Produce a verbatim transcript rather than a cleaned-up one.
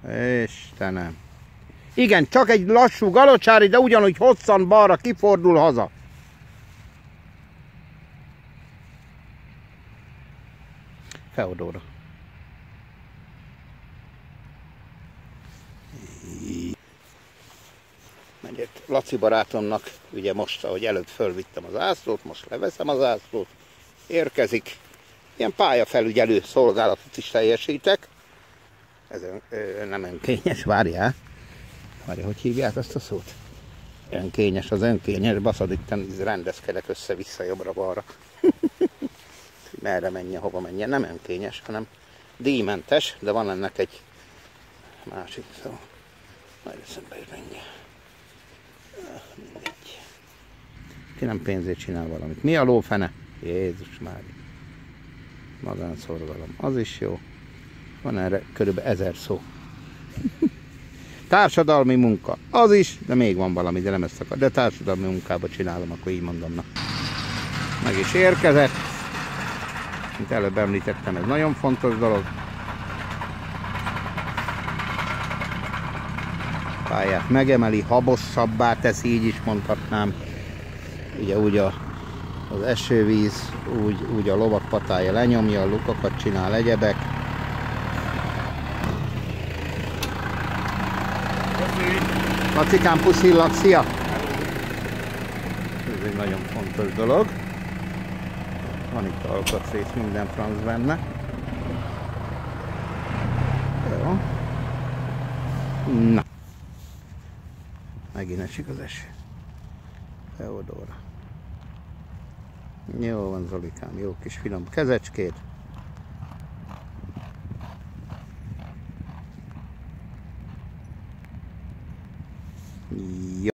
Istenem. Igen, csak egy lassú galocsári, de ugyanúgy hosszan balra kifordul haza. Feodóra. Megyek Laci barátomnak, ugye most, ahogy előbb fölvittem az ászlót, most leveszem az ászlót, érkezik. Ilyen pályafelügyelő szolgálatot is teljesítek. Ez ö, nem önkényes, várjál. Várjál, hogy hívják azt a szót? Önkényes, az önkényes, baszad, itt rendezkedek össze-vissza jobbra-balra. Merre menjen, hova menjen, nem önkényes, hanem díjmentes, de van ennek egy másik szó. Majd eszembe jut menjen. Mindegy. Ki nem pénzért csinál valamit. Mi a lófene? Jézus már. Magánszorgalom. Az is jó. Van erre körülbelül ezer szó. Társadalmi munka. Az is, de még van valami, de nem ezt akar. De társadalmi munkába csinálom, akkor így mondom. Na. Meg is érkezett. Mint előbb említettem, ez nagyon fontos dolog. Pályát megemeli, habosabbá teszi, így is mondhatnám. Ugye úgy a, az esővíz, úgy, úgy a lovak patája lenyomja, a lukakat csinál, egyebek. Lacikám, puszillak, szia! Ez egy nagyon fontos dolog. Van itt alkatrész, minden franc benne. Jó. Na. Megint esik az eső. Feodóra. Jó van, Zolikám, jó kis finom kezecskét. Jó.